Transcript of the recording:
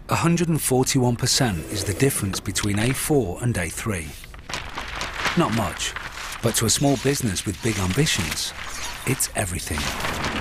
141% is the difference between A4 and A3. Not much, but to a small business with big ambitions, it's everything.